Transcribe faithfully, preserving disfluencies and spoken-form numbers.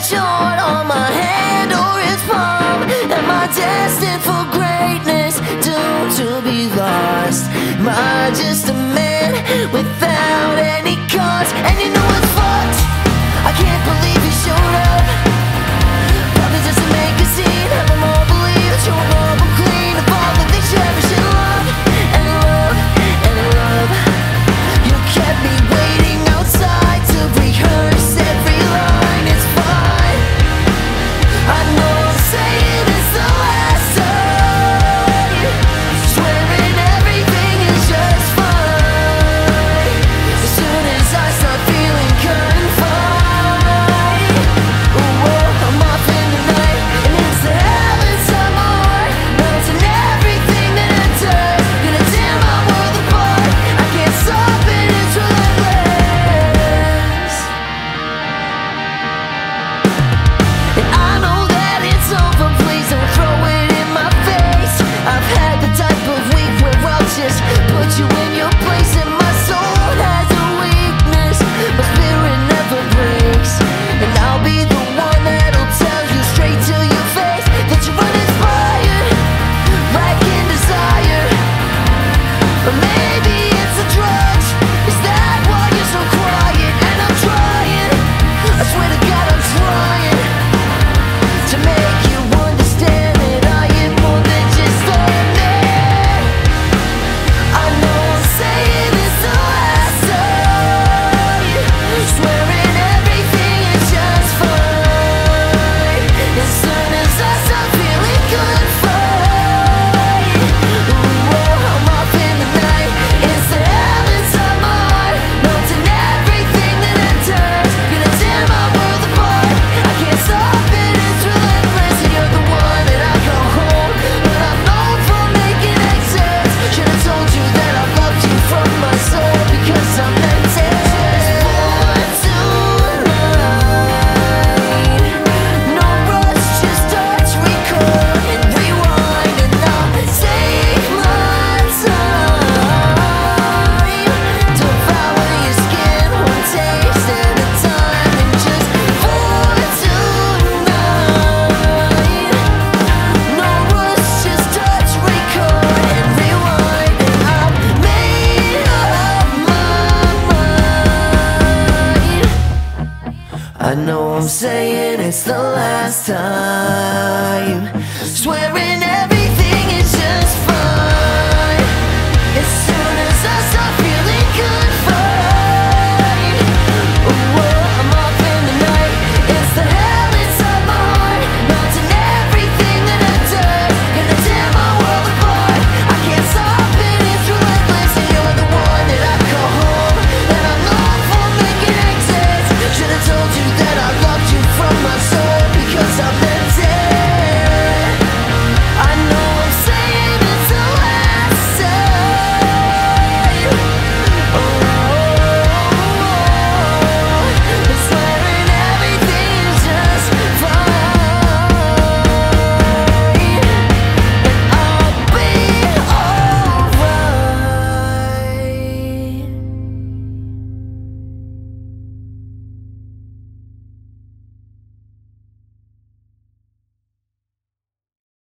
short on my hand or its palm? Am I destined for greatness, doomed to be lost? Am I just a man without any cause? And you know it's fucked, I can't believe you showed up. Probably just to make a scene, have them all believe that you're above and clean of all that they cherish and love, and love, and love. You kept me waiting outside to rehearse every line. It's fine, I know I'm saying it's the last time, swearing everything is just fine. As soon as I start feeling confined, oh, I'm off in the night, and it's the hell inside my heart, melting everything that enters, gonna tear my world apart. I can't stop it, it's relentless. And I know that it's over, please don't throw it in my face. I've had the type of week where I'll just put you in your place, and my soul has a weakness, my spirit never breaks. And I'll be the one that'll tell you straight to your face that you're uninspired, lacking desire. Or maybe it's the drugs, is that why you're so quiet? And I'm trying, I swear to God I'm trying to make you understand that I am more than just a man. I know I'm saying it's the last time, swearing everything is just fine. As soon as I start feeling good, fine. Ooh, I'm off in the night, it's the hell inside my heart, melting everything that enters, gonna tear my world apart. I can't stop it, it's relentless. And you're the one that I call home, but I'm known for making exits. Should've told you that I loved you from my soul, because I'm meant to. Just for tonight, no rush, just touch, record, and rewind. And I'll take my time, devour your skin one taste at a time. And just for tonight, no rush, just touch, record, and rewind. And I've made up my mind. I know I'm saying it's the last time, swearing every